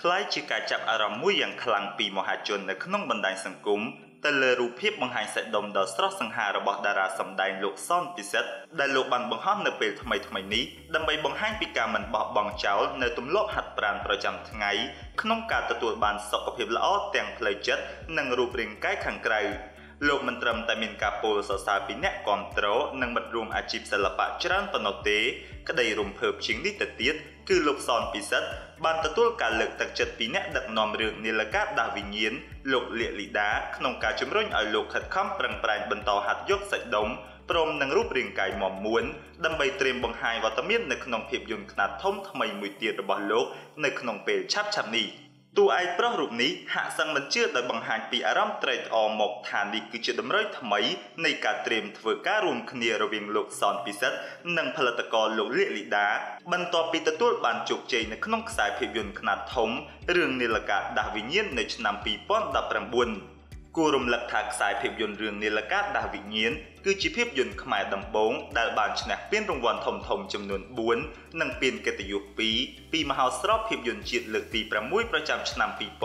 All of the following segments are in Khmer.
คล้ายជាការចាប់អារម្មណ៍មួយយ៉ាងខ្លាំងពីមហាជននៅក្នុងបណ្ដាញសង្គមទៅលើរូបភាពបង្ហាញសាច់ដុំដ៏ស្រស់សង្ហារបស់តារាសម្ដែងលោកសនពិសិដ្ឋដែលលោកបានបង្ហោះនៅពេលថ្មីៗនេះដើម្បីបង្ហាញពីការមិនបោះបង់ចោលនៅទម្លាប់ហាត់ប្រាណប្រចាំថ្ងៃក្នុងការទទួលបានសុខភាពល្អទាំងផ្លូវចិត្តនិងរូបរាងកាយខាងក្រៅលោកមិនត្រឹមតែមានការពោលសរសើរពីអ្នកគាំទ្រនិងមិត្តរួមអាជីពសិល្បៈច្រើនប៉ុណ្ណោះទេក្តីរំភើបជាងនេះទៅទៀតគឺលោកសនពិសិដ្ឋបានទទួលការលើកទឹកចិត្តពីអ្នកដឹកនាំរឿងនីលកាដាស់វិញ្ញាណលោកលាកលីដាក្នុងការជំរុញឲ្យលោកខិតខំប្រឹងប្រែងបន្តហាត់យកសាច់ដុំព្រមនឹងរូបរាងកាយមាំមួនដើម្បីត្រៀមបង្ហាញវត្តមាននៅក្នុងភាពយន្តខ្នាតធំថ្មីមួយទៀតរបស់លោកនៅក្នុងពេលឆាប់ៗនេះតួឯកប្រុសរូបនេះហាក់សឹងមិនជឿដោយបង្ហាញពីអារម្មណ៍ត្រេកអរមកថានេះគឺជាតម្រុយថ្មីនៃការត្រៀមធ្វើការរួមគ្នារវាងលោកសនពិសិដ្ឋនិងផលិតករលោកលាកលីដាបន្ទាប់ពីទទួលបានជោគជ័យនៅក្នុងខ្សែភាពយន្តខ្នាតធំរឿងនីលកាដាស់វិញ្ញាណនៅឆ្នាំ2019គួររំលឹកថាខ្សែភាពយន្តរឿងនីលកាដាស់វិញ្ញាណគឺជាភាពយន្តខ្មែរដំបូងដែលបានឈ្នះពានរង្វាន់ធំៗចំនួន4និងពានកិត្តិយស2ពីមហោស្រពភាពយន្តជាតិលើកទី6ប្រចាំឆ្នាំ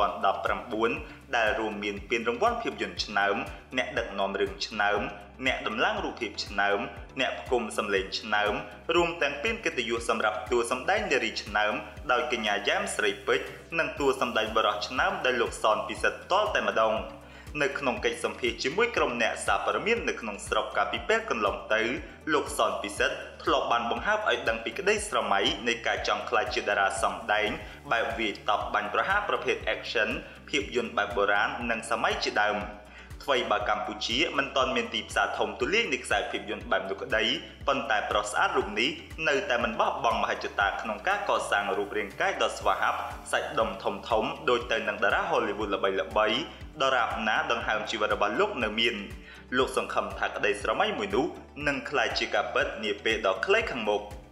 2019ដែលរួមមានពានរង្វាន់ភាពយន្តឆ្នើមអ្នកដឹកនាំរឿងឆ្នើមអ្នកដំឡើងរូបភាពឆ្នើមអ្នកផ្គុំសម្លេងឆ្នើមរួមទាំងពានកិត្តិយសសម្រាប់តួសម្ដែងនារីឆ្នើមដោយកញ្ញាយ៉ែមស្រីពេជ្រនិងតួសម្ដែងបុរសឆ្នើមដោយលោកសនពិសិដ្ឋផ្ទាល់តែម្ដងនៅក្នុងកិច្ចសម្ភាសន៍ជាមួយក្រុមអ្នកសារព័ត៌មាននៅក្នុងស្រុកកាលពីពេលកន្លងទៅលោកសនពិសិដ្ឋធ្លាប់បានបង្ហើបឲ្យដឹងពីក្តីស្រមៃនៃការចង់ក្លាយជាតារាសម្ដែងបែបវាយតប់បាញ់ប្រហារប្រភេទ action ភាពយន្តបែបបុរាណនិងសម័យជាដើមថ្មីបើកម្ពុជាមិនទាន់មានទីផ្សារធំទូលាយនៃខ្សែភាពយន្តបែបនោះក្តីប៉ុន្តែប្រុសស្អាតរូបនេះនៅតែមិនបោះបង់មហិច្ឆតាក្នុងការកសាងរូបរាងកាយដ៏ស្វាហាប់សាច់ដុំធំៗដូចទៅនឹងតារា Hollywood ល្បីៗដរាបណាដង្ហើមជីវិតរបស់លោកនៅមានលោកសង្ឃឹមថាក្តីស្រមៃមួយនោះនឹងក្លាយជាការពិតនាពេលដ៏ខ្លីខាងមុខ